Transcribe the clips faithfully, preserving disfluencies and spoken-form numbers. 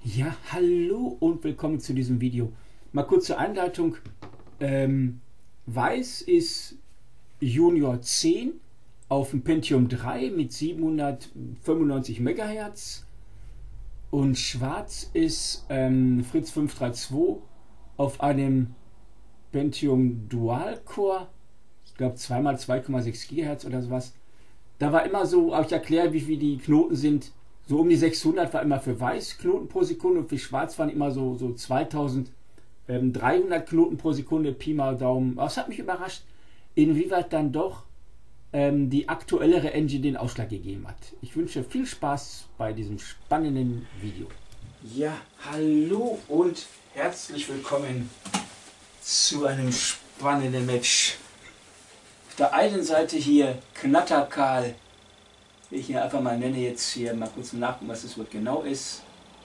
Ja, hallo und willkommen zu diesem Video. Mal kurz zur Einleitung. Ähm, Weiß ist Junior zehn auf dem Pentium drei mit siebenhundertfünfundneunzig Megahertz und Schwarz ist ähm, Fritz fünf drei zwei auf einem Pentium Dual Core, ich glaube zwei mal zwei Komma sechs Gigahertz oder sowas. Da war immer so, habe ich erklärt, wie viel die Knoten sind. So um die sechshundert war immer für Weiß Knoten pro Sekunde und für Schwarz waren immer so, so zweitausenddreihundert Knoten pro Sekunde, Pi mal Daumen. Aber es hat mich überrascht, inwieweit dann doch ähm, die aktuellere Engine den Ausschlag gegeben hat. Ich wünsche viel Spaß bei diesem spannenden Video. Ja, hallo und herzlich willkommen zu einem spannenden Match. Auf der einen Seite hier Knatterkarl, wie ich ihn einfach mal nenne, jetzt hier mal kurz nachgucken, was das Wort genau ist.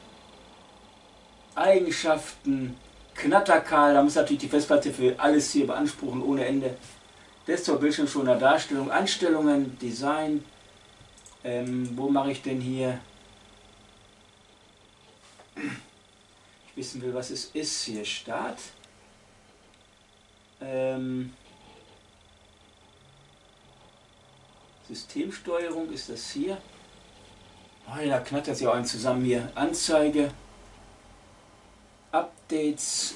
Eigenschaften, Knatterkarl, da muss natürlich die Festplatte für alles hier beanspruchen ohne Ende. Desktop-Bildschirmschoner Darstellung, Einstellungen, Design. Ähm, wo mache ich denn hier? Ich wissen will, was es ist. Hier Start. Ähm, Systemsteuerung ist das hier. Oh, da knattert sie auch einen zusammen hier. Anzeige. Updates.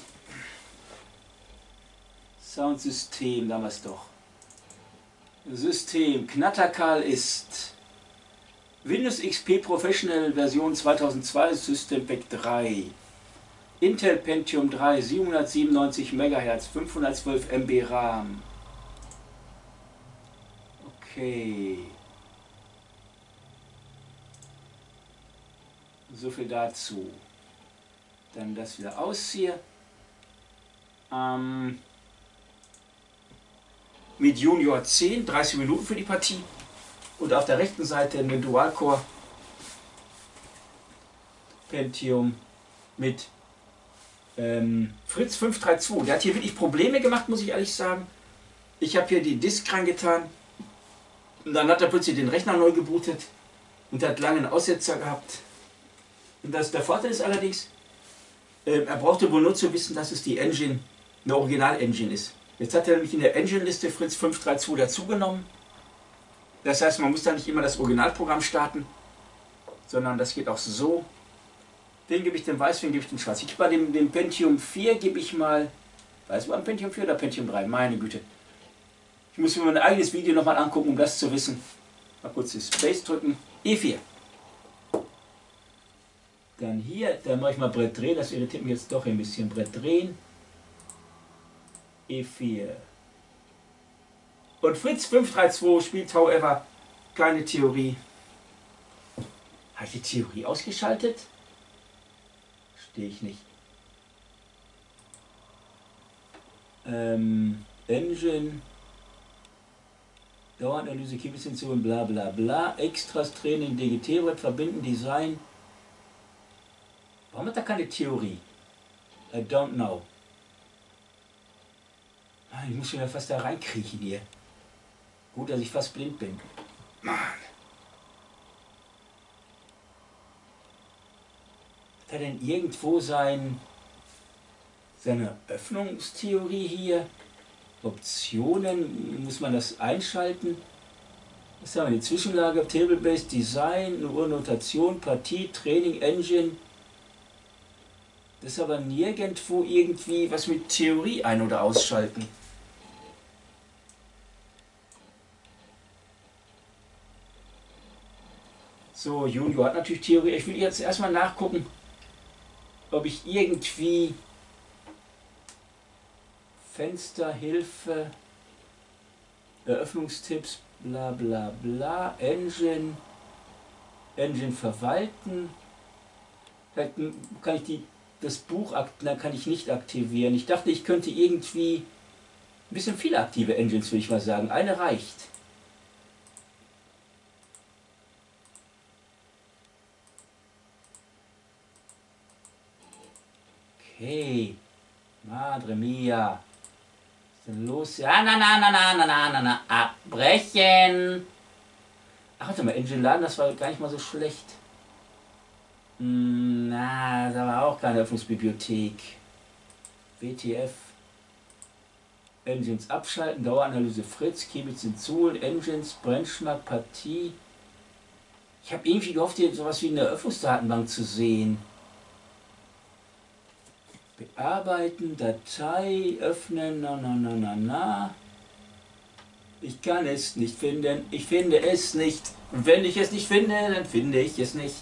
Soundsystem, da haben wir es doch. System. Knatterkarl ist Windows X P Professional Version zweitausendzwei, System Pack drei. Intel Pentium drei, siebenhundertsiebenundneunzig Megahertz, fünfhundertzwölf Megabyte RAM. Okay. So viel dazu. Dann das wieder aus hier. Ähm, mit Junior zehn, dreißig Minuten für die Partie. Und auf der rechten Seite eine Dual-Core Pentium mit ähm, Fritz fünf drei zwei. Der hat hier wirklich Probleme gemacht, muss ich ehrlich sagen. Ich habe hier die Disk reingetan. Und dann hat er plötzlich den Rechner neu gebootet und hat lange einen Aussetzer gehabt. Und das, der Vorteil ist allerdings, äh, er brauchte wohl nur zu wissen, dass es die Engine, eine Original-Engine ist. Jetzt hat er nämlich in der Engine-Liste Fritz fünf drei zwei dazugenommen. Das heißt, man muss da nicht immer das Originalprogramm starten, sondern das geht auch so. Den gebe ich dem Weiß, den gebe ich dem Schwarz. Ich bei dem, dem Pentium vier gebe ich mal, weiß man, Pentium vier oder Pentium drei? Meine Güte. Ich muss mir mein eigenes Video nochmal angucken, um das zu wissen. Mal kurz die Space drücken. E vier. Dann hier, da mache ich mal Brett drehen, das irritiert mich jetzt doch ein bisschen. Brett drehen. E vier. Und Fritz fünf drei zwei spielt, however, keine Theorie. Habe ich die Theorie ausgeschaltet? Verstehe ich nicht. Ähm, Engine. Daueranalyse, Keybesension, bla bla bla. Extras, Training, D G T-Web, verbinden, Design. Warum hat er keine Theorie? I don't know. Ich muss schon ja fast da reinkriechen hier. Gut, dass ich fast blind bin. Mann. Hat er denn irgendwo sein, seine Öffnungstheorie hier? Optionen, muss man das einschalten? Was haben wir? Die Zwischenlage, Table-Based Design, nur Notation, Partie, Training, Engine. Das ist aber nirgendwo irgendwie was mit Theorie ein- oder ausschalten. So, Junior hat natürlich Theorie. Ich will jetzt erstmal nachgucken, ob ich irgendwie Fensterhilfe, Eröffnungstipps, bla bla bla, Engine, Engine verwalten. Vielleicht kann ich die, das Buch, dann kann ich nicht aktivieren. Ich dachte, ich könnte irgendwie ein bisschen viele aktive Engines, würde ich mal sagen. Eine reicht. Okay. Madre mia. Los, ja, na, na, na, na, na, na, na, na, abbrechen. Ach, warte mal, Engine laden, das war gar nicht mal so schlecht. Hm, na, da war auch keine Öffnungsbibliothek. W T F. Engines abschalten, Daueranalyse Fritz, Kibitz hinzuholen, Engines, Benchmark, Partie. Ich habe irgendwie gehofft, hier sowas wie eine Öffnungsdatenbank zu sehen. Bearbeiten, Datei, öffnen, na na na na na. Ich kann es nicht finden, ich finde es nicht. Und wenn ich es nicht finde, dann finde ich es nicht.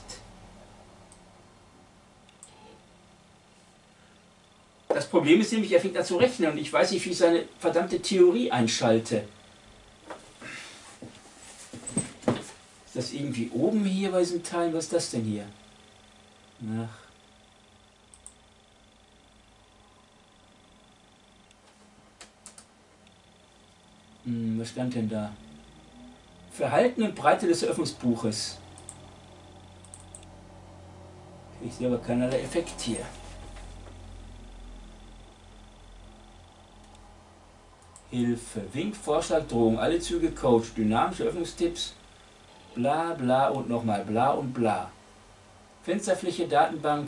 Das Problem ist nämlich, er fängt an zu rechnen und ich weiß nicht, wie ich seine verdammte Theorie einschalte. Ist das irgendwie oben hier bei diesen Teilen? Was ist das denn hier? Nach. Hm, was stand denn da? Verhalten und Breite des Eröffnungsbuches. Ich sehe aber keinerlei Effekt hier. Hilfe, Wink, Vorschlag, Drohung, alle Züge, Coach, dynamische Öffnungstipps, bla bla und nochmal bla und bla. Fensterfläche, Datenbank,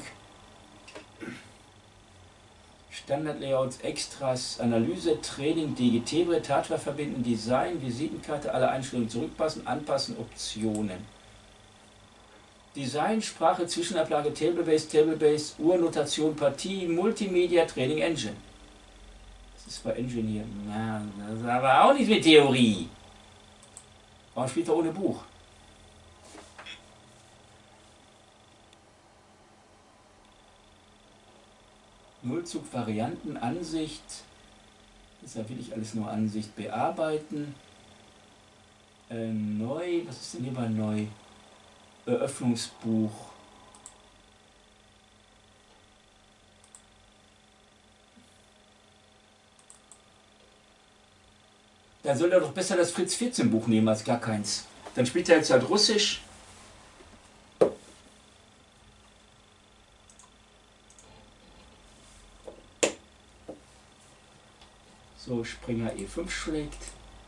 Standardlayouts, Extras, Analyse, Training, D G T-Brett, Hardware verbinden, Design, Visitenkarte, alle Einstellungen zurückpassen, anpassen, Optionen. Design, Sprache, Zwischenablage, Tablebase, Tablebase, Uhrnotation, Partie, Multimedia, Training Engine. Das ist bei Engine hier. Ja, das ist aber auch nicht mit Theorie. Warum spielt er ohne Buch? Nullzug, Varianten, Ansicht. Deshalb will ich alles nur Ansicht bearbeiten. Äh, neu, was ist denn hier bei neu? Eröffnungsbuch. Dann soll er doch besser das Fritz vierzehn Buch nehmen als gar keins. Dann spielt er jetzt halt Russisch. So, Springer E fünf schlägt.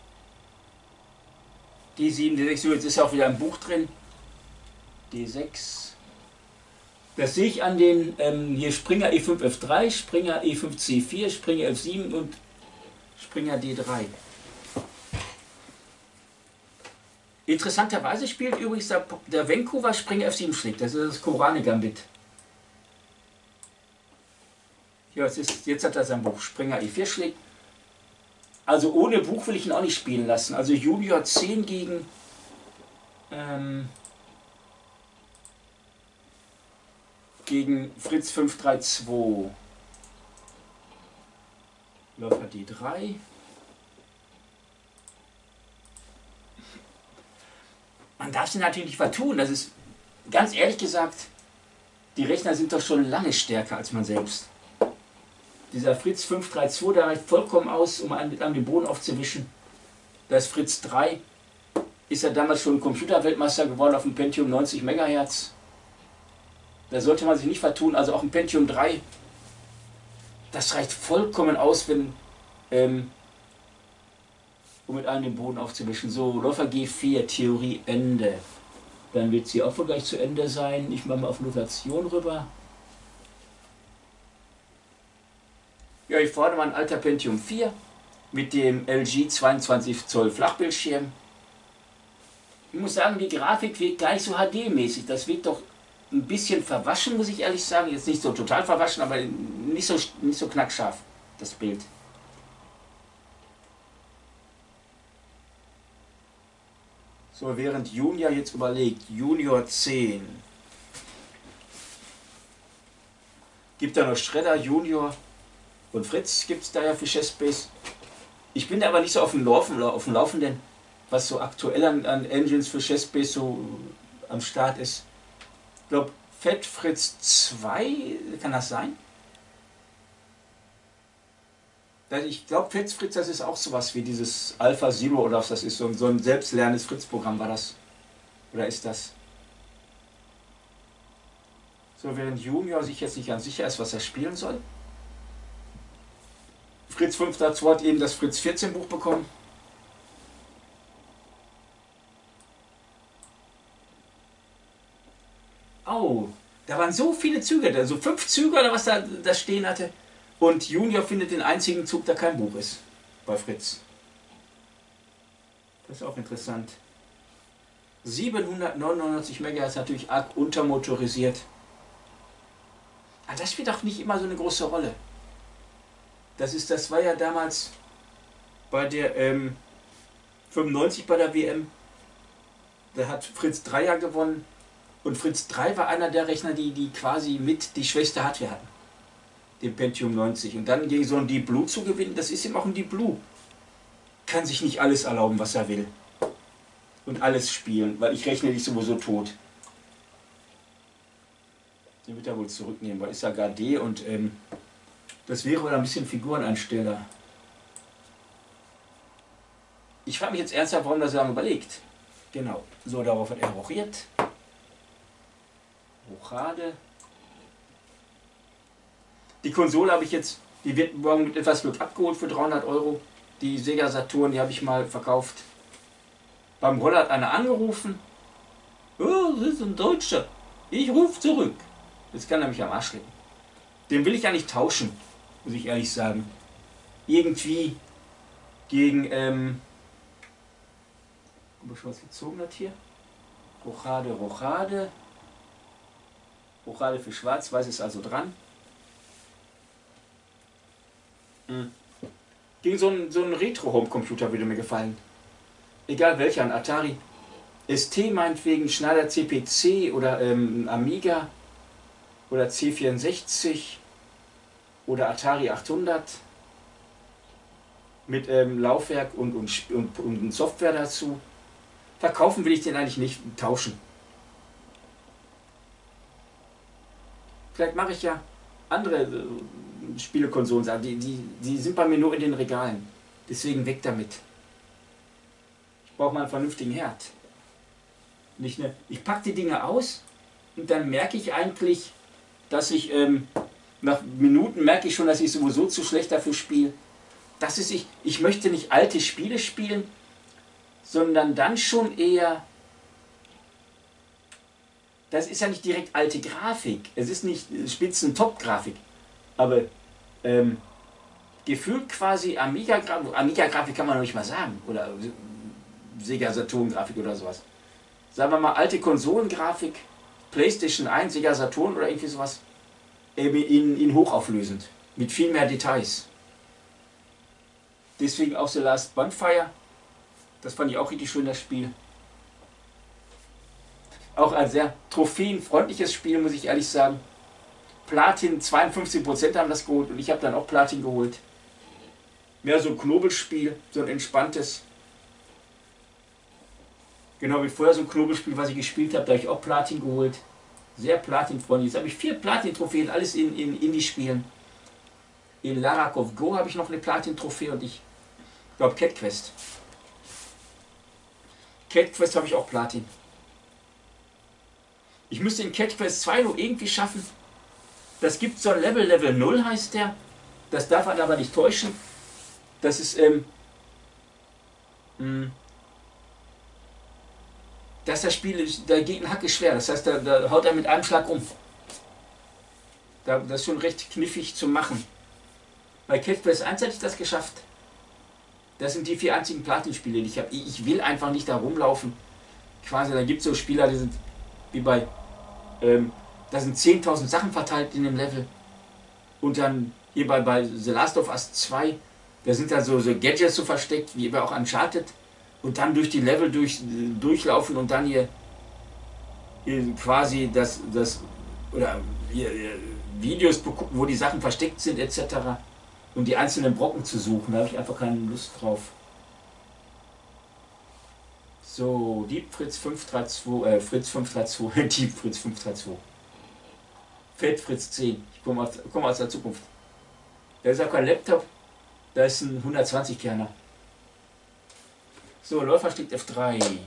D sieben, D sechs, jetzt ist ja auch wieder ein Buch drin. D sechs. Das sehe ich an den, ähm, hier Springer E fünf F drei, Springer E fünf C vier, Springer F sieben und Springer D drei. Interessanterweise spielt übrigens der, der Vancouver Springer F sieben schlägt. Das ist das Korane Gambit. Ja, jetzt, ist, jetzt hat er sein Buch. Springer E vier schlägt. Also ohne Buch will ich ihn auch nicht spielen lassen. Also Junior zehn gegen ähm, gegen Fritz fünf drei zwei. Läufer D drei. Man darf sich natürlich nicht vertun. Das ist, ganz ehrlich gesagt, die Rechner sind doch schon lange stärker als man selbst. Dieser Fritz fünf drei zwei, der reicht vollkommen aus, um einen, einen den Boden aufzuwischen. Das Fritz drei ist ja damals schon Computerweltmeister geworden auf dem Pentium neunzig Megahertz. Da sollte man sich nicht vertun. Also auch ein Pentium drei, das reicht vollkommen aus, wenn, ähm, um mit einem den Boden aufzuwischen. So, Läufer G vier, Theorie Ende. Dann wird sie auch wohl gleich zu Ende sein. Ich mache mal auf Notation rüber. Ja, hier vorne war ein alter Pentium vier mit dem L G zweiundzwanzig Zoll Flachbildschirm. Ich muss sagen, die Grafik wirkt gar nicht so H D-mäßig. Das wirkt doch ein bisschen verwaschen, muss ich ehrlich sagen. Jetzt nicht so total verwaschen, aber nicht so, nicht so knackscharf, das Bild. So, während Junior jetzt überlegt, Junior zehn. Gibt da noch Shredder, Junior und Fritz gibt es da ja für Chessbase. Ich bin da aber nicht so auf dem, Laufen, auf dem Laufenden, was so aktuell an, an Engines für Chessbase so am Start ist. Ich glaube, Fett Fritz zwei, kann das sein? Ich glaube, Fett Fritz, das ist auch sowas wie dieses Alpha Zero oder was das ist. So ein, so ein selbstlernendes Fritz-Programm war das. Oder ist das? So, während Junior sich jetzt nicht ganz sicher ist, was er spielen soll. Fritz fünf dazu hat eben das Fritz vierzehn Buch bekommen. Oh, Da waren so viele Züge, also fünf Züge oder was da, da stehen hatte. Und Junior findet den einzigen Zug, der kein Buch ist. Bei Fritz. Das ist auch interessant. siebenhundertneunundneunzig Megahertz, natürlich arg untermotorisiert. Aber das spielt auch nicht immer so eine große Rolle. Das ist, das war ja damals bei der ähm, fünfundneunzig bei der W M. Da hat Fritz drei ja gewonnen. Und Fritz drei war einer der Rechner, die, die quasi mit die schwächste Hardware hatten. Den Pentium neunzig. Und dann gegen so ein Deep Blue zu gewinnen, das ist eben auch ein Deep Blue. Kann sich nicht alles erlauben, was er will. Und alles spielen, weil ich rechne dich sowieso tot. Den wird er wohl zurücknehmen, weil ist ja gar D und ähm, das wäre wohl ein bisschen Figureneinsteller. Ich frage mich jetzt ernsthaft, warum das so lange überlegt. Genau, so darauf hat er rochiert. Rochade. Die Konsole habe ich jetzt, die wird morgen mit etwas Glück abgeholt für dreihundert Euro. Die Sega Saturn, die habe ich mal verkauft. Beim Roller hat einer angerufen. Oh, das ist ein Deutscher. Ich rufe zurück. Jetzt kann er mich am Arsch lecken. Den will ich ja nicht tauschen, muss ich ehrlich sagen. Irgendwie gegen, ähm, ob er schon was gezogen hat hier? Rochade, Rochade. Rochade für Schwarz, Weiß ist also dran. Hm. Gegen so einen, so einen Retro-Home-Computer würde mir gefallen. Egal welcher, ein Atari S T meinetwegen, Schneider C P C oder ähm, Amiga oder C vierundsechzig oder Atari achthundert mit ähm, Laufwerk und, und, und, und Software dazu. Verkaufen will ich den eigentlich nicht, tauschen. Vielleicht mache ich ja andere äh, Spielekonsolen, die, die, die sind bei mir nur in den Regalen. Deswegen weg damit. Ich brauche mal einen vernünftigen Herd. Nicht eine, ich packe die Dinge aus und dann merke ich eigentlich, dass ich ähm, nach Minuten merke ich schon, dass ich sowieso zu schlecht dafür spiele. Das ist ich, ich möchte nicht alte Spiele spielen, sondern dann schon eher, das ist ja nicht direkt alte Grafik, es ist nicht Spitzen-Top-Grafik, aber ähm, gefühlt quasi Amiga-Grafik, Amiga-Grafik kann man noch nicht mal sagen, oder Sega Saturn-Grafik oder sowas. Sagen wir mal alte Konsolengrafik, PlayStation eins, Sega Saturn oder irgendwie sowas, in, in hochauflösend, mit viel mehr Details. Deswegen auch The Last Bonfire, das fand ich auch richtig schön, das Spiel. Auch ein sehr trophäenfreundliches Spiel, muss ich ehrlich sagen. Platin, zweiundfünfzig Prozent haben das geholt und ich habe dann auch Platin geholt. Mehr so ein Knobelspiel, so ein entspanntes. Genau wie vorher so ein Knobelspiel, was ich gespielt habe, da habe ich auch Platin geholt. Sehr platinfreundlich. Jetzt habe ich vier Platin-Trophäen, alles in, in Indie-Spielen. In Lara Croft Go habe ich noch eine Platin-Trophäe und ich glaube Cat Quest. Cat Quest habe ich auch Platin. Ich müsste in Cat Quest zwei nur irgendwie schaffen. Das gibt so ein Level, Level null heißt der. Das darf man aber nicht täuschen. Das ist, ähm, mh, dass das Spiel, der Gegner Hack ist schwer. Das heißt, da, da haut er mit einem Schlag um. Da, das ist schon recht knifflig zu machen. Bei Cat Quest eins hätte ich das geschafft. Das sind die vier einzigen Platin-Spiele, die ich habe. Ich will einfach nicht da rumlaufen. Quasi, da gibt es so Spieler, die sind wie bei, ähm, da sind zehntausend Sachen verteilt in dem Level. Und dann hier bei, bei The Last of Us zwei, da sind da so, so Gadgets so versteckt, wie bei auch Uncharted. Und dann durch die Level durch, durchlaufen und dann hier, hier quasi das, das oder hier, hier Videos begucken, wo die Sachen versteckt sind et cetera. Und die einzelnen Brocken zu suchen, da habe ich einfach keine Lust drauf. So, Deep Fritz fünf drei zwei, äh, Fritz fünf drei zwei, Deep Fritz fünf drei zwei. Fett Fritz zehn, ich komme aus, komme aus der Zukunft. Da ist auch kein Laptop, da ist ein hundertzwanzig Kerner. So, Läufer steckt F drei. Ich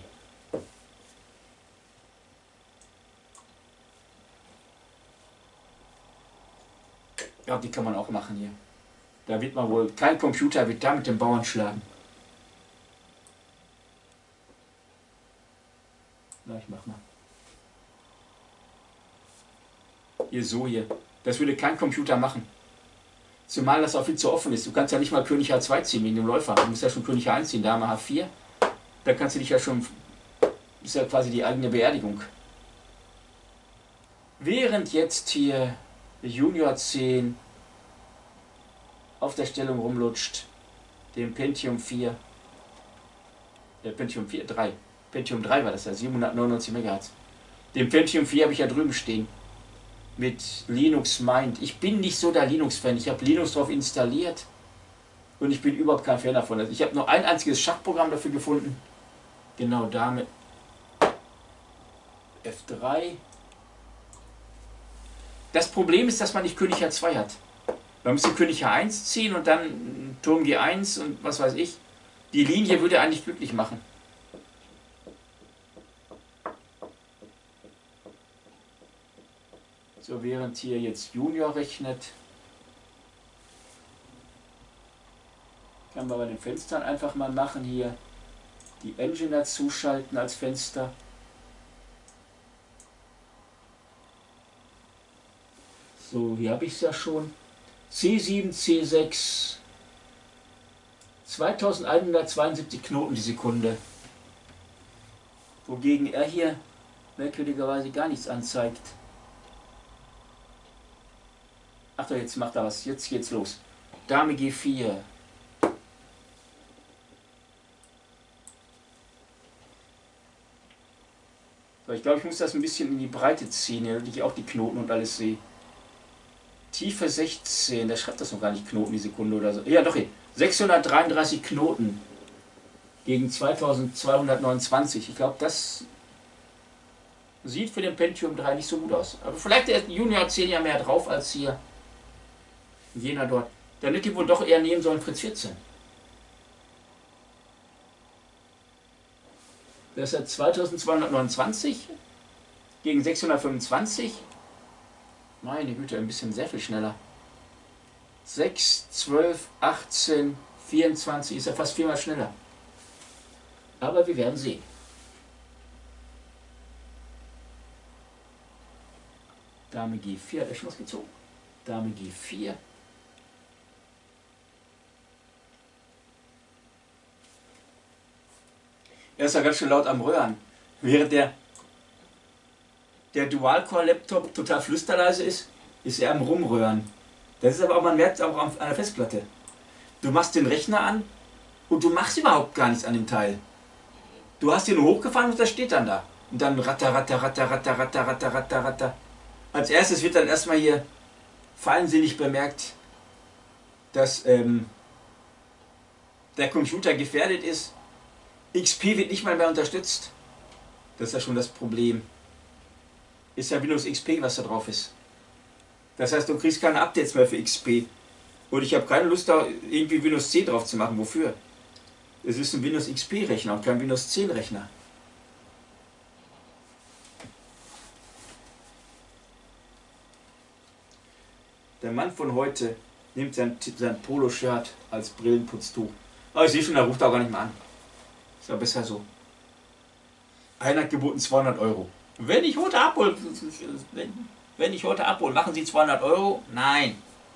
glaube, die kann man auch machen hier. Da wird man wohl, kein Computer wird da mit dem Bauern schlagen. Na, ich mach mal. Hier so hier. Das würde kein Computer machen. Zumal das auch viel zu offen ist. Du kannst ja nicht mal König H zwei ziehen wegen dem Läufer. Du musst ja schon König H eins ziehen, Dame H vier. Da kannst du dich ja schon... Ist ja quasi die eigene Beerdigung. Während jetzt hier Junior zehn auf der Stellung rumlutscht, dem Pentium vier, der Pentium vier, drei, Pentium drei war das ja, siebenhundertneunundneunzig Megahertz. Den Pentium vier habe ich ja drüben stehen. Mit Linux Mint. Ich bin nicht so der Linux-Fan. Ich habe Linux drauf installiert und ich bin überhaupt kein Fan davon. Also ich habe nur ein einziges Schachprogramm dafür gefunden. Genau damit. F drei. Das Problem ist, dass man nicht König H zwei hat. Man müsste König H eins ziehen und dann Turm G eins und was weiß ich. Die Linie würde eigentlich glücklich machen. So, während hier jetzt Junior rechnet, kann man bei den Fenstern einfach mal machen hier. Die Engine dazu schalten als Fenster. So, hier habe ich es ja schon. C sieben, C sechs. zweitausendeinhundertzweiundsiebzig Knoten die Sekunde. Wogegen er hier merkwürdigerweise gar nichts anzeigt. Ach doch, jetzt macht er was. Jetzt geht's los. Dame G vier. So, ich glaube, ich muss das ein bisschen in die Breite ziehen, damit ich auch die Knoten und alles sehe. Tiefe sechzehn, der schreibt das noch gar nicht Knoten die Sekunde oder so. Ja, doch hier. sechshundertdreiunddreißig Knoten gegen zweitausendzweihundertneunundzwanzig. Ich glaube, das sieht für den Pentium drei nicht so gut aus. Aber vielleicht der Junior zehn ja mehr drauf als hier jener dort. Dann hätte ich wohl doch eher nehmen sollen Fritz vierzehn. Das hat zweitausendzweihundertneunundzwanzig gegen sechshundertfünfundzwanzig. Meine Güte, ein bisschen sehr viel schneller. sechs, zwölf, achtzehn, vierundzwanzig ist ja fast viermal schneller. Aber wir werden sehen. Dame G vier, hat er schon was gezogen? Dame G vier. Er ist ja ganz schön laut am Röhren. Während der, der Dual-Core-Laptop total flüsterleise ist, ist er am Rumröhren. Das ist aber auch, man merkt es auch an der Festplatte. Du machst den Rechner an und du machst überhaupt gar nichts an dem Teil. Du hast ihn nur hochgefahren und das steht dann da. Und dann ratter, ratter, ratter, ratter, ratter, ratter, ratter, ratter. Als erstes wird dann erstmal hier feinsinnig bemerkt, dass ähm, der Computer gefährdet ist. X P wird nicht mal mehr unterstützt. Das ist ja schon das Problem. Ist ja Windows X P, was da drauf ist. Das heißt, du kriegst keine Updates mehr für X P. Und ich habe keine Lust, da irgendwie Windows zehn drauf zu machen. Wofür? Es ist ein Windows X P Rechner und kein Windows zehn Rechner. Der Mann von heute nimmt sein, sein Polo-Shirt als Brillenputztuch. Aber ich sehe schon, er ruft auch gar nicht mehr an. Ist ja besser so. Einer hat geboten zweihundert Euro. Wenn ich heute abhole, wenn, wenn ich heute abhole, machen Sie zweihundert Euro? Nein.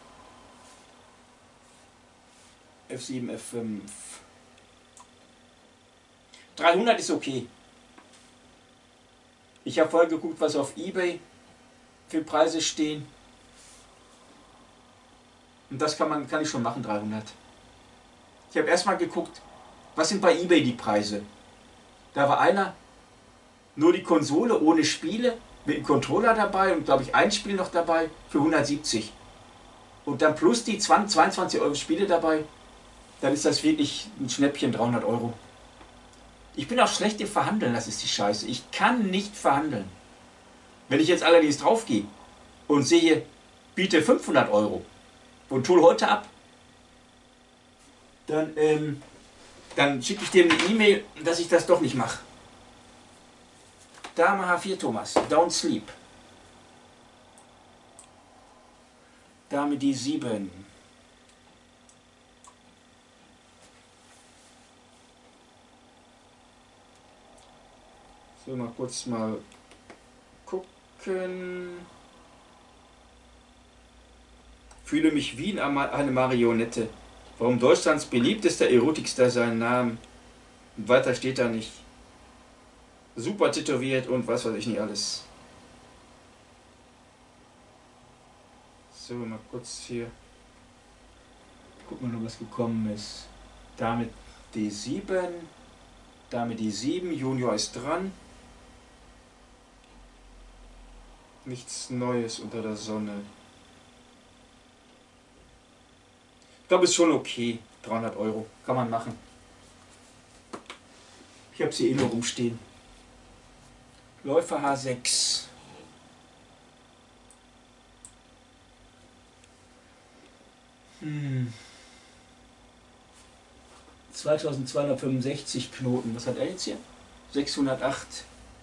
F sieben, F fünf. dreihundert ist okay. Ich habe vorher geguckt, was auf eBay für Preise stehen. Und das kann, man, kann ich schon machen, dreihundert. Ich habe erstmal geguckt, was sind bei eBay die Preise. Da war einer, nur die Konsole ohne Spiele, mit einem Controller dabei und glaube ich ein Spiel noch dabei für hundertsiebzig. Und dann plus die zwanzig, zweiundzwanzig Euro Spiele dabei, dann ist das wirklich ein Schnäppchen, dreihundert Euro. Ich bin auch schlecht im Verhandeln, das ist die Scheiße. Ich kann nicht verhandeln. Wenn ich jetzt allerdings draufgehe und sehe, biete fünfhundert Euro und hol heute ab, dann, ähm, dann schicke ich dem eine E-Mail, dass ich das doch nicht mache. Dame H vier, Thomas. Don't sleep. Dame D sieben. So, mal kurz mal gucken. Fühle mich wie eine Marionette. Warum Deutschlands beliebtester Erotikstar seinen Namen? Und weiter steht da nicht. Super tätowiert und was weiß ich nicht alles. So, mal kurz hier. Gucken wir noch, was gekommen ist. Damit D sieben. Damit die sieben. Junior ist dran. Nichts Neues unter der Sonne. Ich glaube, ist schon okay. dreihundert Euro. Kann man machen. Ich habe sie eh nur rumstehen. Läufer H sechs. Hm. zweitausendzweihundertfünfundsechzig Knoten. Was hat er jetzt hier? sechshundertacht.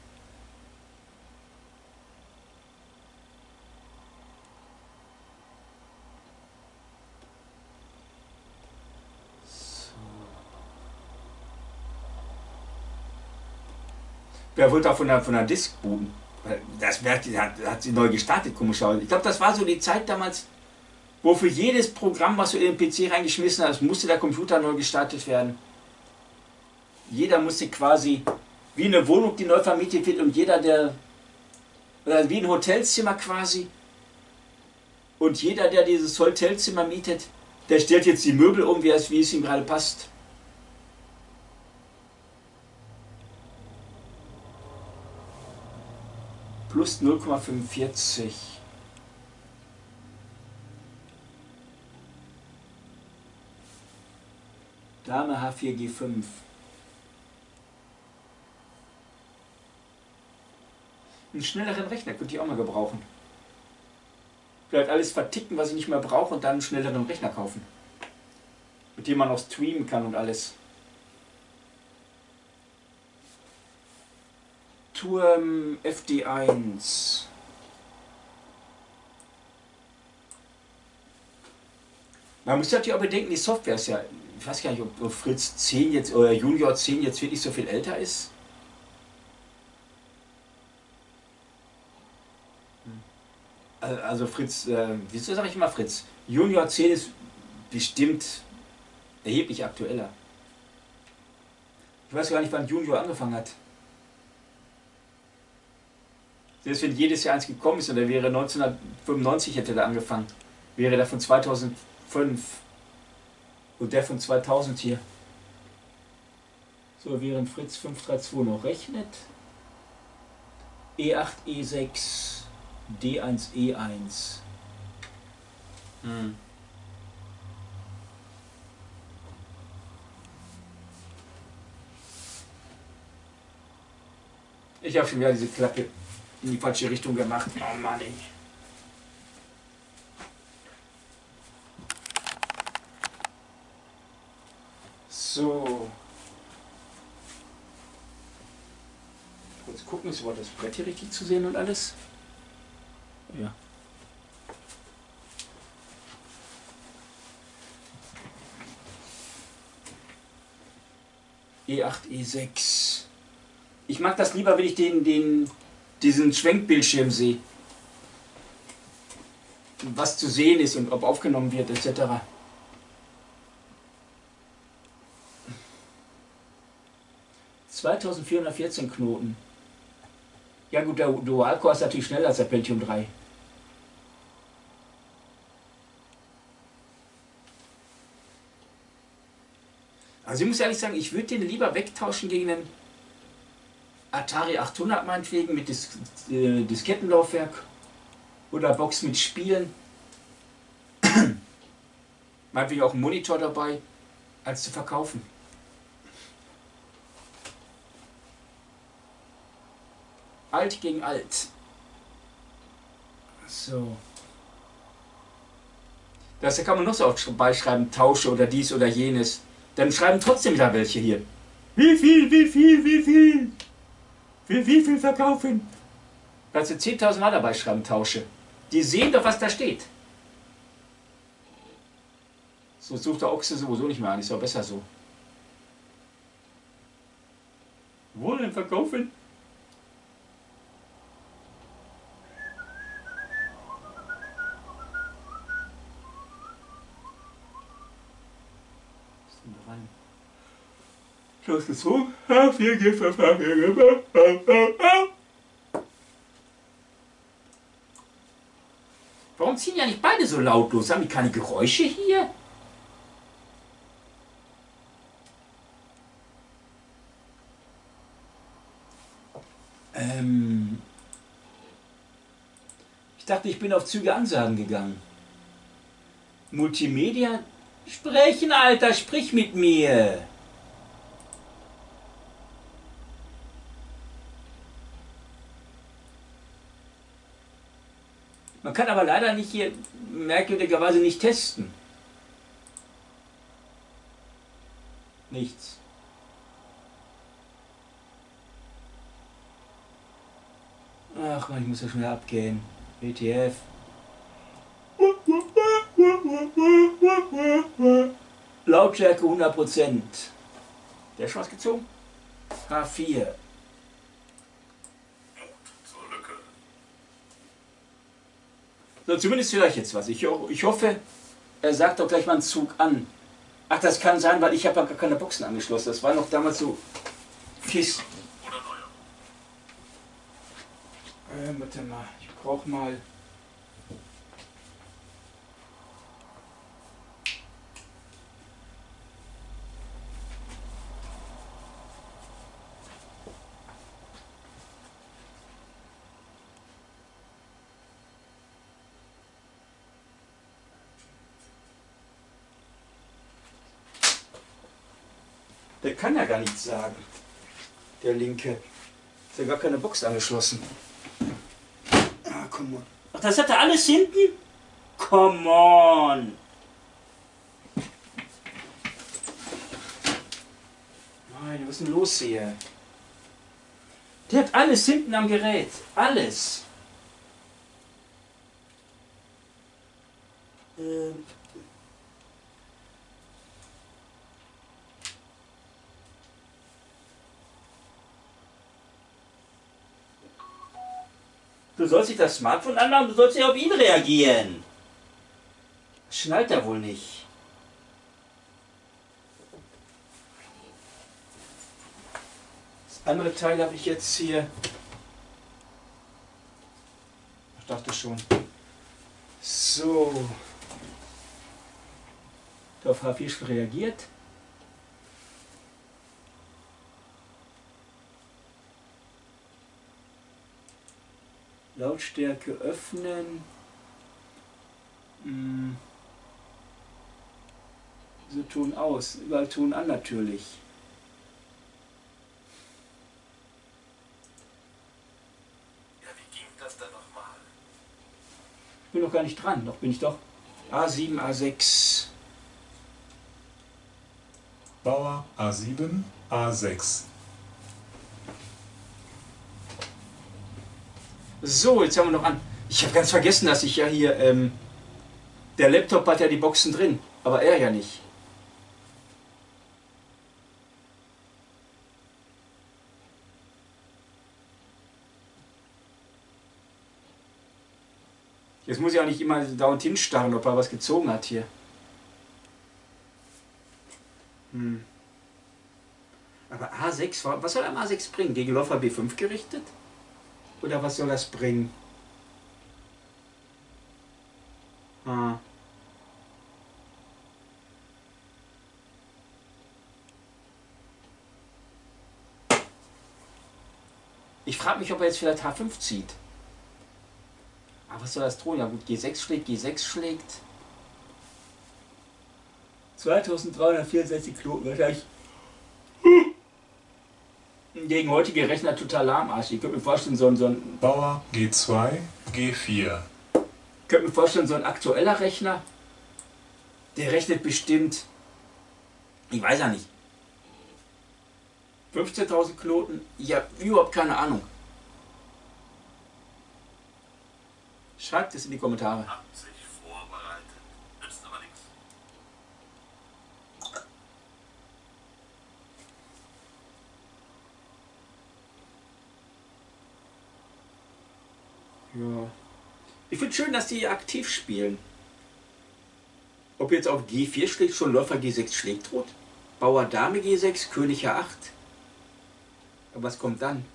Wer wollte auch von der, von der Disk booten? Das hat, hat sie neu gestartet, komischerweise. Ich glaube, das war so die Zeit damals, wo für jedes Programm, was du in den P C reingeschmissen hast, musste der Computer neu gestartet werden. Jeder musste quasi, wie eine Wohnung, die neu vermietet wird, und jeder, der, oder wie ein Hotelzimmer quasi, und jeder, der dieses Hotelzimmer mietet, der stellt jetzt die Möbel um, wie es, wie es ihm gerade passt. Plus null Komma fünfundvierzig. Dame H vier G fünf. Einen schnelleren Rechner könnte ich auch mal gebrauchen. Vielleicht alles verticken, was ich nicht mehr brauche, und dann einen schnelleren Rechner kaufen. Mit dem man auch streamen kann und alles. Turm F D eins. Man muss natürlich auch bedenken, die Software ist ja, ich weiß gar nicht, ob Fritz zehn jetzt oder Junior zehn jetzt wirklich so viel älter ist. Also Fritz, äh, wieso sage ich immer Fritz? Junior zehn ist bestimmt erheblich aktueller. Ich weiß gar nicht, wann Junior angefangen hat. Selbst wenn jedes Jahr eins gekommen ist, und der wäre neunzehnhundertfünfundneunzig, hätte der angefangen, wäre der von zweitausendfünf und der von zweitausend hier. So, während Fritz fünf drei zwei noch rechnet. E acht, E sechs, D eins, E eins. Hm. Ich habe schon wieder diese Klappe in die falsche Richtung gemacht. Oh Mann, ey. So. Kurz gucken, ist überhaupt das Brett hier richtig zu sehen und alles? Ja. E acht, E sechs. Ich mag das lieber, wenn ich den, den, diesen Schwenkbildschirm sehe. Was zu sehen ist und ob aufgenommen wird, et cetera. zweitausendvierhundertvierzehn Knoten. Ja gut, der Dual-Core ist natürlich schneller als der Pentium drei. Also ich muss ehrlich sagen, ich würde den lieber wegtauschen gegen den Atari achthundert meinetwegen mit Dis äh, Diskettenlaufwerk oder Box mit Spielen. Meinetwegen auch ein Monitor dabei, als zu verkaufen. Alt gegen alt. So. Das kann man noch so oft beischreiben, tausche oder dies oder jenes. Dann schreiben trotzdem wieder welche hier. Wie viel, wie viel, wie viel? Für wie viel verkaufen? Kannst du zehntausend Mal dabei schreiben, tausche. Die sehen doch, was da steht. So sucht der Ochse sowieso nicht mehr an, ist doch besser so. Wo denn verkaufen? Losgezogen. H vier, G fünf, H vier, G fünf. Warum ziehen ja nicht beide so lautlos? Haben die keine Geräusche hier? Ähm ich dachte, ich bin auf Züge Ansagen gegangen. Multimedia? Sprechen, Alter, sprich mit mir. Man kann aber leider nicht hier merkwürdigerweise nicht testen. Nichts. Ach man, ich muss ja schon wieder abgehen. W T F. Lautstärke hundert Prozent. Der ist schon was gezogen? H vier. So, zumindest höre ich jetzt was. Ich, ich hoffe, er sagt doch gleich mal einen Zug an. Ach, das kann sein, weil ich habe ja gar keine Boxen angeschlossen. Das war noch damals so fies. Äh, warte mal, ich brauche mal... Der kann ja gar nichts sagen. Der Linke. Ist ja gar keine Box angeschlossen. Ah, come on. Ach, das hat er alles hinten? Come on. Nein, was ist denn los hier? Der hat alles hinten am Gerät. Alles. Ähm. Du sollst nicht das Smartphone anmachen, du sollst ja auf ihn reagieren. Das schnallt er wohl nicht. Das andere Teil habe ich jetzt hier. Ich dachte schon. So. Auf H vier schon reagiert. Lautstärke öffnen. Hm. So Ton aus. Überall Ton an natürlich. Ja, wie ging das dann nochmal? Ich bin noch gar nicht dran. Doch bin ich doch. A sieben, A sechs. Bauer A sieben, A sechs. So, jetzt haben wir noch an. Ich habe ganz vergessen, dass ich ja hier, ähm, der Laptop hat ja die Boxen drin, aber er ja nicht. Jetzt muss ich auch nicht immer dauernd hinstarren, ob er was gezogen hat hier. Hm. Aber A sechs, was soll am A sechs bringen? Gegen Läufer B fünf gerichtet? Oder was soll das bringen? Ah. Ich frage mich, ob er jetzt vielleicht H fünf zieht. Aber was soll das drohen? Ja gut, G sechs schlägt, G sechs schlägt. zweitausenddreihundertvierundsechzig Knoten wahrscheinlich. Gegen heutige Rechner total lahmarsch. Ich könnte mir vorstellen, so ein, so ein Bauer G zwei, G vier. Ich könnte mir vorstellen, so ein aktueller Rechner, der rechnet bestimmt, ich weiß ja nicht, fünfzehntausend Knoten. Ich habe überhaupt keine Ahnung. Schreibt es in die Kommentare. Hat sich vorbereitet. Nützt aber nichts. Ja. Ich finde schön, dass die aktiv spielen. Ob jetzt auf G vier schlägt, schon Läufer G sechs schlägt rot. Bauer Dame G sechs, König H acht. Aber was kommt dann?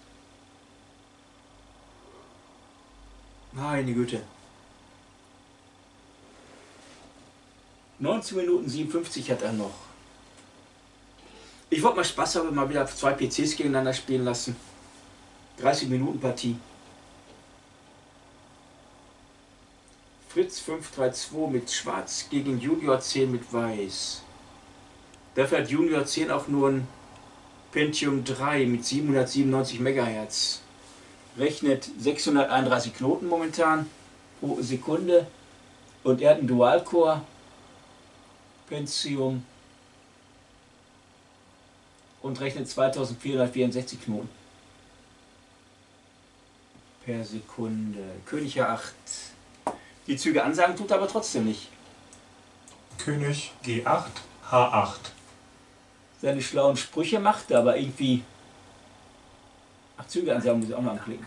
Meine Güte. neunzehn Minuten siebenundfünfzig hat er noch. Ich wollte mal Spaß haben, mal wieder zwei P Cs gegeneinander spielen lassen. dreißig Minuten Partie. Fritz fünf drei zwei mit Schwarz gegen Junior zehn mit Weiß. Dafür hat Junior zehn auch nur ein Pentium drei mit siebenhundertsiebenundneunzig Megahertz. Rechnet sechshunderteinunddreißig Knoten momentan pro Sekunde. Und er hat einen Dual-Core Pentium und rechnet zweitausendvierhundertvierundsechzig Knoten per Sekunde. König H acht. Die Züge ansagen tut er aber trotzdem nicht. König G acht, H acht. Seine schlauen Sprüche macht er, aber irgendwie... Ach, Züge ansagen muss ich auch noch anklicken.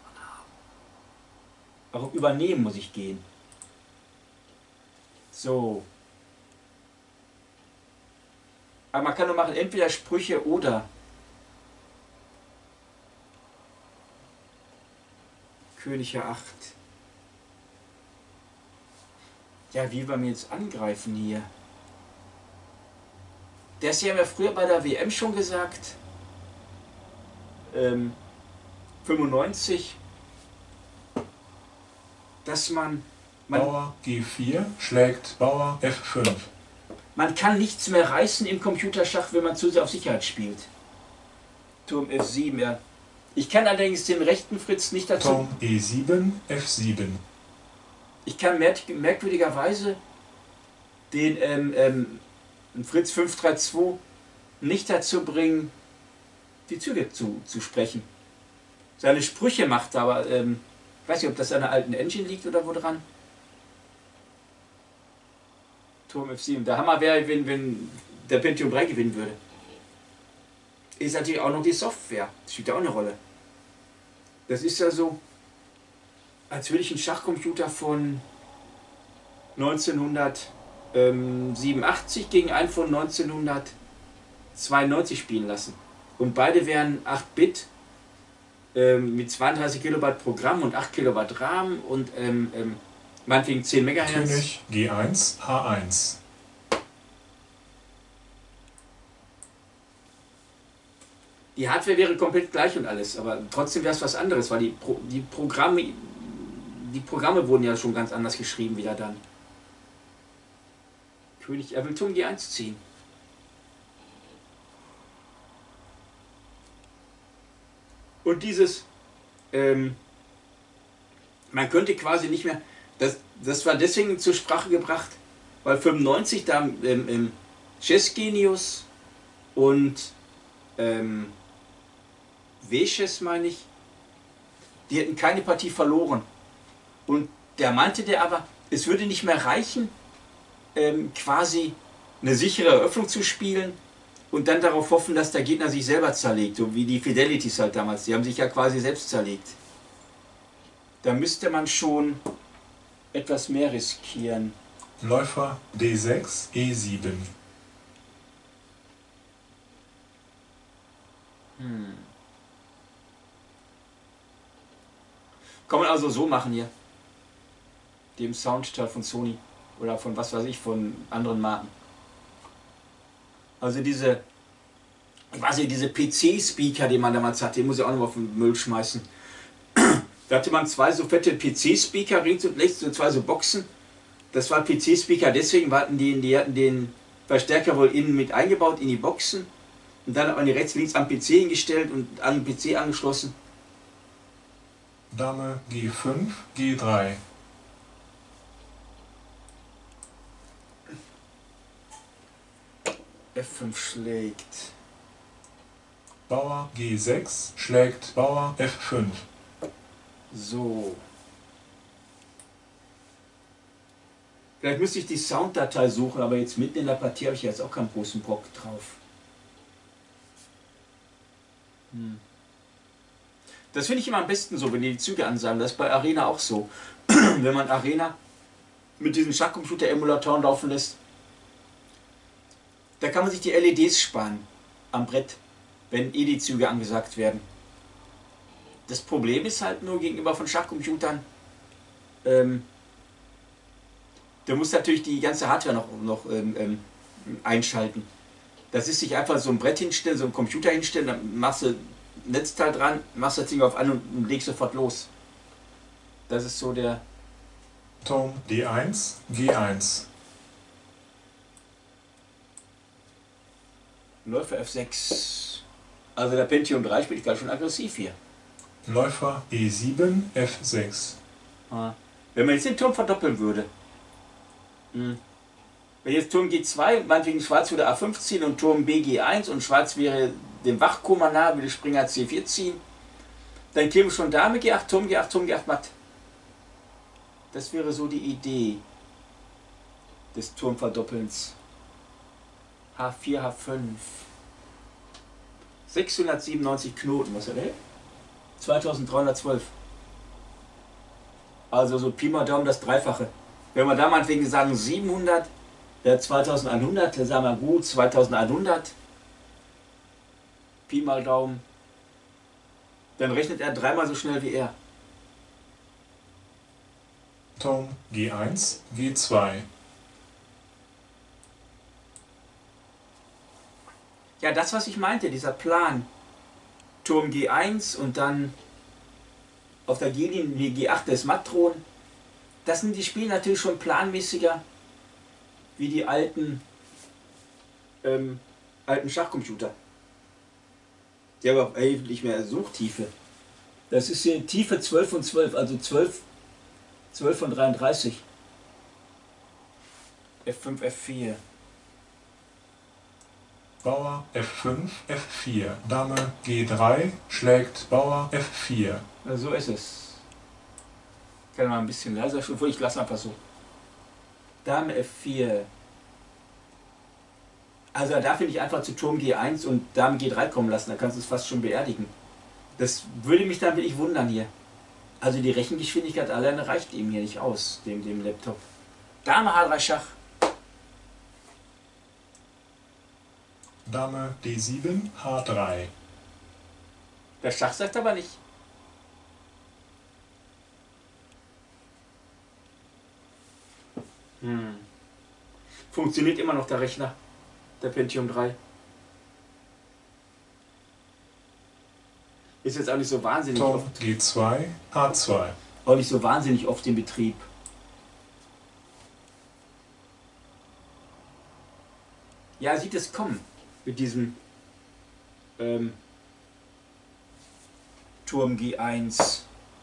Auch auf Übernehmen muss ich gehen. So. Aber man kann nur machen, entweder Sprüche oder König H acht. Ja, wie wir mir jetzt angreifen hier. Das haben wir früher bei der W M schon gesagt. Ähm, fünfundneunzig. Dass man, man... Bauer G vier schlägt Bauer F fünf. Man kann nichts mehr reißen im Computerschach, wenn man zu sehr auf Sicherheit spielt. Turm F sieben, ja. Ich kann allerdings den rechten Fritz nicht dazu... Turm E sieben, F sieben. Ich kann merk merkwürdigerweise den ähm, ähm, Fritz fünf drei zwei nicht dazu bringen, die Züge zu, zu sprechen. Seine Sprüche macht er, aber ähm, ich weiß nicht, ob das an der alten Engine liegt oder wo dran. Turm F sieben. Der Hammer wäre, wenn, wenn der Pentium drei gewinnen würde. Ist natürlich auch noch die Software. Das spielt ja auch eine Rolle. Das ist ja so, als würde ich einen Schachcomputer von neunzehnhundertsiebenundachtzig gegen einen von neunzehnhundertzweiundneunzig spielen lassen. Und beide wären acht Bit ähm, mit zweiunddreißig Kilobyte Programm und acht Kilobyte RAM und ähm, ähm, meinetwegen zehn Megahertz. König G eins, H eins. Die Hardware wäre komplett gleich und alles, aber trotzdem wäre es was anderes, weil die, Pro die, Programme, die Programme wurden ja schon ganz anders geschrieben wieder dann. König, er will Turm G eins ziehen. Und dieses, ähm, man könnte quasi nicht mehr, das, das war deswegen zur Sprache gebracht, weil fünfundneunzig da ähm, ähm, Chess Genius und ähm, W-Chess, meine ich, die hätten keine Partie verloren. Und der meinte der aber, es würde nicht mehr reichen, ähm, quasi eine sichere Eröffnung zu spielen und dann darauf hoffen, dass der Gegner sich selber zerlegt, so wie die Fidelities halt damals, die haben sich ja quasi selbst zerlegt. Da müsste man schon etwas mehr riskieren. Läufer D sechs, E sieben. Hm. Kann man also so machen hier. Dem Soundteil von Sony. Oder von was weiß ich, von anderen Marken. Also diese, ich weiß nicht, diese P C-Speaker, die man damals hatte, den muss ich auch noch auf den Müll schmeißen. Da hatte man zwei so fette P C-Speaker, links und rechts, so zwei so Boxen. Das war P C-Speaker, deswegen hatten die, die hatten den Verstärker wohl innen mit eingebaut in die Boxen. Und dann hat man die rechts, links am P C hingestellt und an den P C angeschlossen. Dame G fünf, G drei. F fünf schlägt. Bauer G sechs schlägt Bauer F fünf. So. Vielleicht müsste ich die Sounddatei suchen, aber jetzt mitten in der Partie habe ich jetzt auch keinen großen Bock drauf. Hm. Das finde ich immer am besten so, wenn die die Züge ansagen. Das ist bei Arena auch so. Wenn man Arena mit diesen Schachcomputer-Emulatoren laufen lässt, Da kann man sich die L E Ds sparen am Brett, wenn eh die Züge angesagt werden. Das Problem ist halt nur gegenüber von Schachcomputern, ähm, du musst natürlich die ganze Hardware noch, noch ähm, ähm, einschalten. Das ist nicht einfach so ein Brett hinstellen, so ein Computer hinstellen, dann machst du ein Netzteil dran, machst das Ding auf an und legst sofort los. Das ist so der... Turm D eins, G eins. Läufer F sechs. Also der Pentium drei spielt gerade schon aggressiv hier. Läufer E sieben, F sechs. Ah. Wenn man jetzt den Turm verdoppeln würde. Hm. Wenn jetzt Turm G zwei, meinetwegen Schwarz würde A fünf ziehen und Turm B G eins und Schwarz wäre dem Wachkoma nah, würde Springer C vier ziehen, dann käme schon Dame G acht, Turm G acht, Turm G acht matt. Das wäre so die Idee des Turmverdoppelns. H vier, H fünf. sechshundertsiebenundneunzig Knoten, was hat er? zweitausenddreihundertzwölf. Also so Pi mal Daumen das Dreifache. Wenn wir da meinetwegen sagen siebenhundert, der zweitausendeinhundert, dann sagen wir gut zweitausendeinhundert. Pi mal Daumen. Dann rechnet er dreimal so schnell wie er. Turm G eins, G zwei. Ja, das, was ich meinte, dieser Plan. Turm G eins und dann auf der G-Linie G acht des Mattthron. Das sind die Spiele natürlich schon planmäßiger wie die alten, ähm, alten Schachcomputer. Die haben auch ey, nicht mehr Suchtiefe. Das ist hier Tiefe zwölf von zwölf, also zwölf, zwölf von dreiunddreißig. F fünf, F vier. Bauer F fünf, F vier. Dame G drei schlägt Bauer F vier. Na, so ist es. Ich kann mal ein bisschen leiser schon, ich lasse einfach so. Dame F vier. Also da finde ich einfach zu Turm G eins und Dame G drei kommen lassen, da kannst du es fast schon beerdigen. Das würde mich dann wirklich wundern hier. Also die Rechengeschwindigkeit alleine reicht ihm hier nicht aus, dem, dem Laptop. Dame H drei Schach. Dame D sieben, H drei. Der Schach sagt aber nicht. Hm. Funktioniert immer noch der Rechner, der Pentium drei. Ist jetzt auch nicht so wahnsinnig Turm oft, G zwei, H zwei. auch nicht so wahnsinnig oft in Betrieb. Ja, sieht es kommen mit diesem ähm, Turm G eins.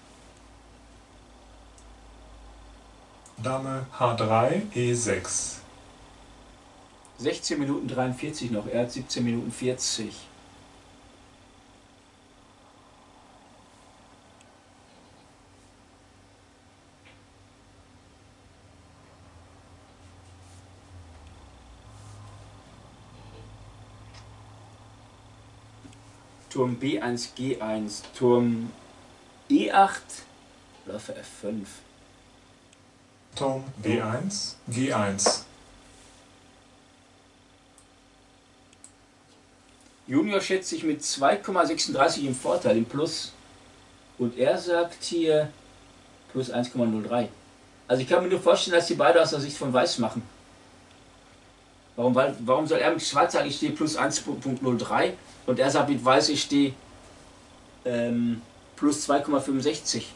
Dame H drei, E sechs. sechzehn Minuten dreiundvierzig noch, er hat siebzehn Minuten vierzig. Turm B eins, G eins, Turm E acht, Läufer F fünf. Turm B eins, G eins. Junior schätzt sich mit zwei Komma sechsunddreißig im Vorteil, im Plus. Und er sagt hier plus eins Komma null drei. Also ich kann mir nur vorstellen, dass die beide aus der Sicht von Weiß machen. Warum, weil, warum soll er mit Schwarz sagen, ich stehe plus eins Komma null drei und er sagt mit Weiß, ich stehe ähm, plus zwei Komma fünfundsechzig.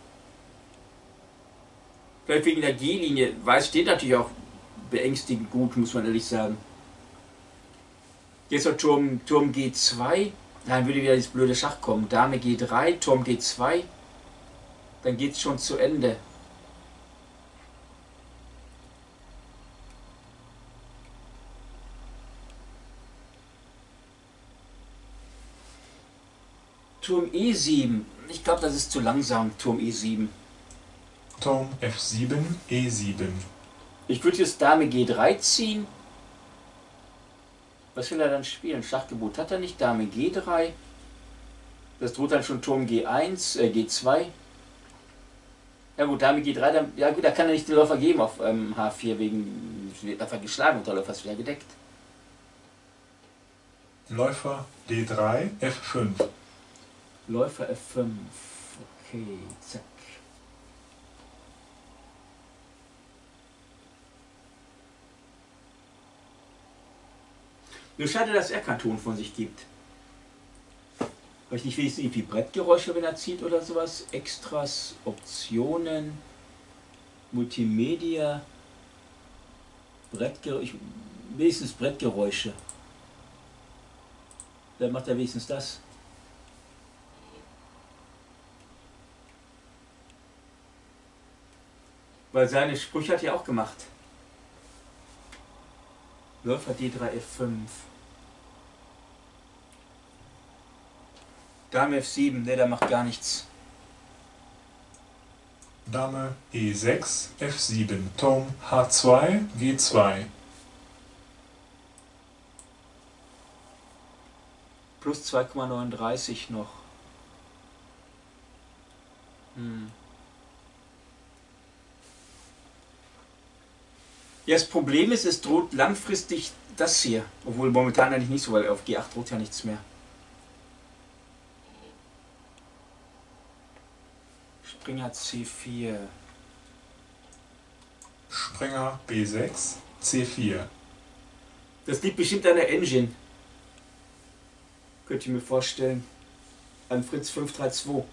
Vielleicht wegen der G-Linie. Weiß steht natürlich auch beängstigend gut, muss man ehrlich sagen. Jetzt noch Turm, Turm G zwei. Dann würde wieder dieses blöde Schach kommen. Dame G drei, Turm G zwei. Dann geht es schon zu Ende. Turm E sieben. Ich glaube, das ist zu langsam, Turm E sieben. Turm F sieben, E sieben. Ich würde jetzt Dame G drei ziehen. Was will er dann spielen? Schachgebot hat er nicht. Dame G drei. Das droht dann schon Turm G eins, äh, G zwei. Ja gut, Dame G drei, dann, ja gut, da kann er nicht den Läufer geben auf ähm, H vier, wegen, wird einfach geschlagen und der Läufer ist wieder gedeckt. Läufer D drei, F fünf. Läufer F fünf. Okay, zack. Nur schade, dass er keinen Ton von sich gibt. Weil ich nicht wenigstens irgendwie Brettgeräusche, wenn er zieht oder sowas. Extras, Optionen, Multimedia, Brettgeräusche, wenigstens Brettgeräusche. Dann macht er wenigstens das. Weil seine Sprüche hat er auch gemacht. Läufer D drei F fünf. Dame F sieben, ne, der macht gar nichts. Dame E sechs, F sieben. Turm H zwei, G zwei. Plus zwei Komma neununddreißig noch. Hm. Ja, das Problem ist, es droht langfristig das hier. Obwohl momentan eigentlich nicht so, weil auf G acht droht ja nichts mehr. Springer C vier. Springer B sechs, C vier. Das liegt bestimmt an der Engine. Könnt ihr mir vorstellen. An Fritz fünf drei zwei.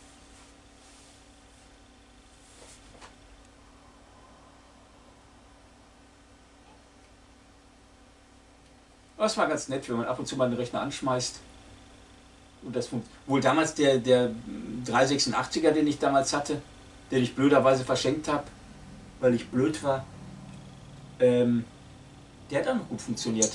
Das war ganz nett, wenn man ab und zu mal den Rechner anschmeißt. Und das wohl damals der, der dreihundertsechsundachtziger, den ich damals hatte, den ich blöderweise verschenkt habe, weil ich blöd war, ähm, der hat auch noch gut funktioniert.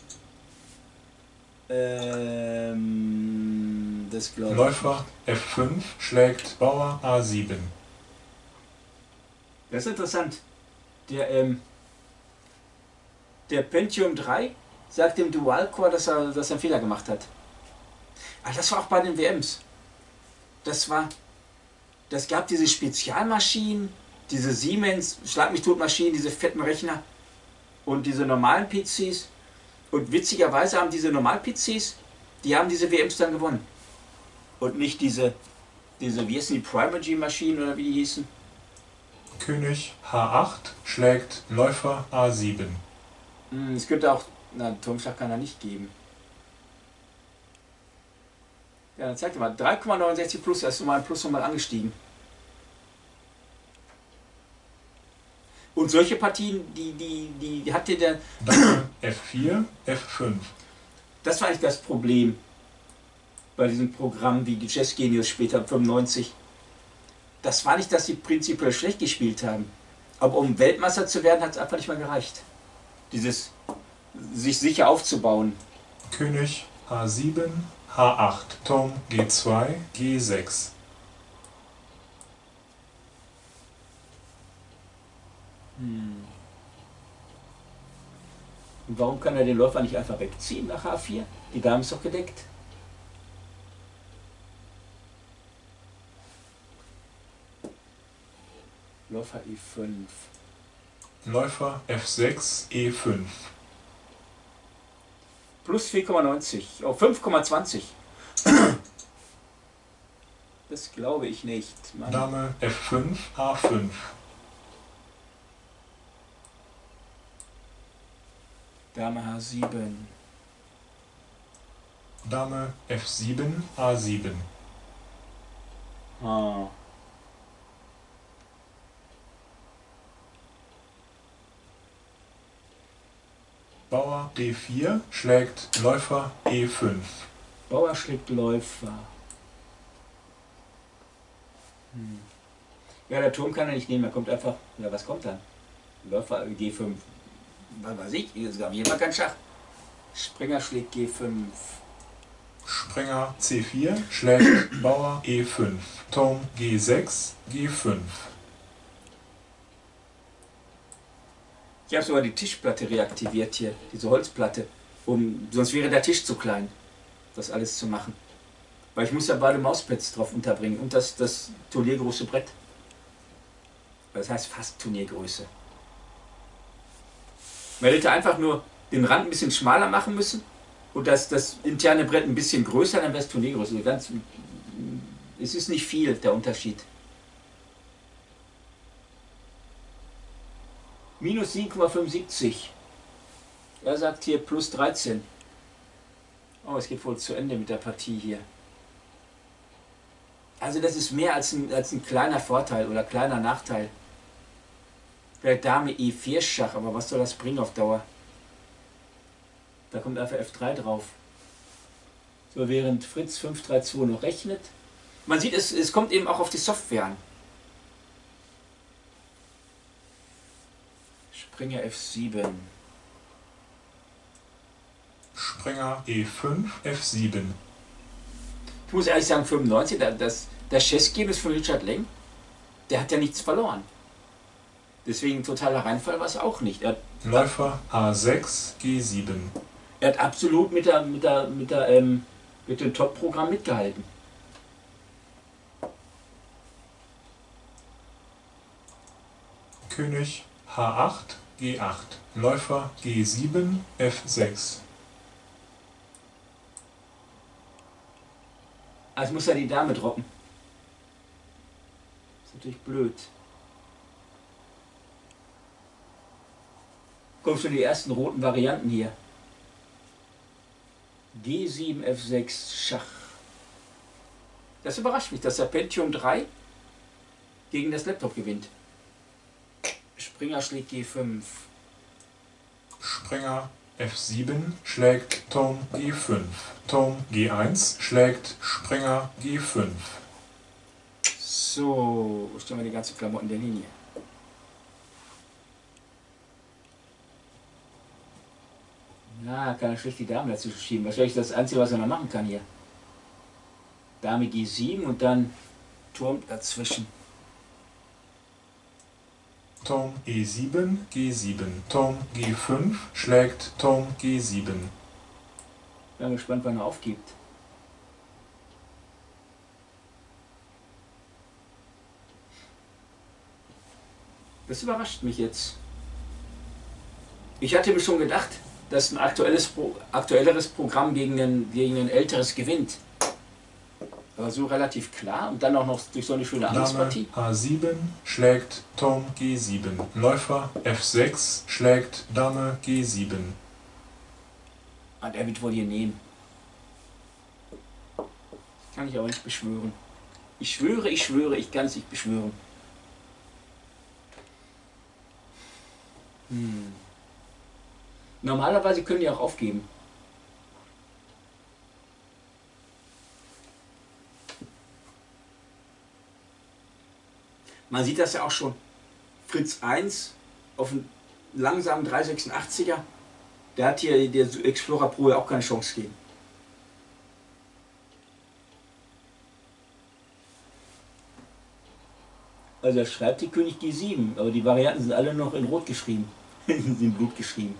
Ähm, das glaube ich. Läufer F fünf schlägt Bauer A sieben. Das ist interessant. Der, ähm, der Pentium drei sagt dem Dual-Core, dass er, dass er einen Fehler gemacht hat. Aber das war auch bei den W Ms. Das war, das gab diese Spezialmaschinen, diese Siemens, Schlag mich tot Maschinen, diese fetten Rechner und diese normalen P Cs. Und witzigerweise haben diese Normal-P Cs, die haben diese W Ms dann gewonnen. Und nicht diese, diese wie hießen die, Primergy-Maschinen oder wie die hießen. König H acht schlägt Läufer A sieben. Hm, es könnte auch, na, Turmschlag kann er nicht geben. Ja, dann zeigt er mal, drei Komma neunundsechzig plus, da ist nochmal ein Plus nochmal angestiegen. Und solche Partien, die, die, die, die hatte der. Dame F vier, F fünf. Das war eigentlich das Problem bei diesem Programm wie die Chess Genius später fünfundneunzig. Das war nicht, dass sie prinzipiell schlecht gespielt haben. Aber um Weltmeister zu werden, hat es einfach nicht mal gereicht. Dieses sich sicher aufzubauen. König H sieben, H acht. Turm G zwei, G sechs. Hm. Und warum kann er den Läufer nicht einfach wegziehen nach H vier? Die Dame ist doch gedeckt. Läufer E fünf. Läufer F sechs, E fünf. Plus vier Komma neunzig. Oh, fünf Komma zwanzig. Das glaube ich nicht. Mann. Dame F fünf, H fünf. Dame H sieben. Dame F sieben, A sieben. Ah. Bauer D vier schlägt Läufer E fünf. Bauer schlägt Läufer. Hm. Ja, der Turm kann er nicht nehmen, er kommt einfach. Ja, was kommt dann? Läufer G fünf. Was weiß ich, jetzt gab jemand kein Schach. Springer schlägt G fünf. Springer C vier schlägt Bauer E fünf. Turm G sechs, G fünf. Ich habe sogar die Tischplatte reaktiviert hier, diese Holzplatte. Um, sonst wäre der Tisch zu klein, das alles zu machen. Weil ich muss ja beide Mauspads drauf unterbringen und das, das turniergroße Brett. Das heißt fast Turniergröße. Man hätte einfach nur den Rand ein bisschen schmaler machen müssen und das, das interne Brett ein bisschen größer, dann wäre das Turnier größer. Also ganz, es ist nicht viel der Unterschied. Minus sieben Komma fünfundsiebzig. Er sagt hier plus dreizehn. Oh, es geht wohl zu Ende mit der Partie hier. Also das ist mehr als ein, als ein kleiner Vorteil oder kleiner Nachteil. Vielleicht Dame E vier Schach, aber was soll das bringen auf Dauer? Da kommt einfach F drei drauf. So, während Fritz fünf drei zwei noch rechnet. Man sieht, es, es kommt eben auch auf die Software an. Springer F sieben. Springer E fünf, F sieben. Ich muss ehrlich sagen, fünfundneunzig, das, das Chessgame von Richard Leng, der hat ja nichts verloren. Deswegen totaler Reinfall war es auch nicht. Er hat, Läufer A sechs, G sieben. er hat absolut mit, der, mit, der, mit, der, ähm, mit dem Top-Programm mitgehalten. König H acht, G acht. Läufer G sieben, F sechs. Also muss er die Dame droppen. Ist natürlich blöd. Kommen schon die ersten roten Varianten hier. G sieben, F sechs, Schach. Das überrascht mich, dass der Pentium drei gegen das Laptop gewinnt. Springer schlägt G fünf. Springer F sieben schlägt Turm G fünf. Turm G eins schlägt Springer G fünf. So, stellen wir die ganze Klamotten der Linie. Na, kann er schlecht die Dame dazu schieben. Wahrscheinlich das Einzige, was er noch machen kann hier. Dame G sieben und dann Turm dazwischen. Turm E sieben, G sieben. Turm G fünf schlägt Turm G sieben. Bin gespannt, wann er aufgibt. Das überrascht mich jetzt. Ich hatte mir schon gedacht, dass ein aktuelles Pro, aktuelleres Programm gegen ein, gegen ein älteres gewinnt. Aber so relativ klar und dann auch noch durch so eine schöne Dame Angstpartie. H sieben schlägt Turm G sieben. Läufer F sechs schlägt Dame G sieben. Ah, der wird wohl hier nehmen. Kann ich aber nicht beschwören. Ich schwöre, ich schwöre, ich kann es nicht beschwören. Hm. Normalerweise können die auch aufgeben. Man sieht das ja auch schon. Fritz eins auf einen langsamen drei sechsundachtziger. Der hat hier der Explorer Pro ja auch keine Chance gegeben. Also er schreibt die König G sieben, aber die Varianten sind alle noch in Rot geschrieben. sind in Blut geschrieben.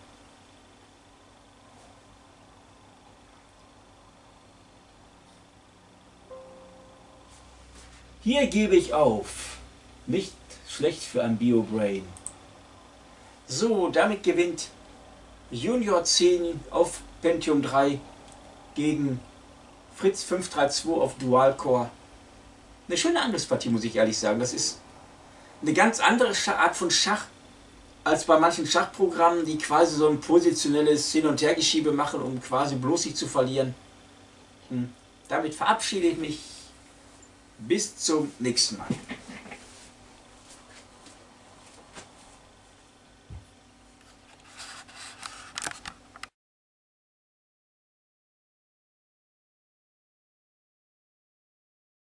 Hier gebe ich auf. Nicht schlecht für ein Bio-Brain. So, damit gewinnt Junior zehn auf Pentium drei gegen Fritz fünf drei zwei auf Dual-Core. Eine schöne Angriffspartie, muss ich ehrlich sagen. Das ist eine ganz andere Art von Schach als bei manchen Schachprogrammen, die quasi so ein positionelles Hin- und Hergeschiebe machen, um quasi bloß sich zu verlieren. Hm. Damit verabschiede ich mich. Bis zum nächsten Mal.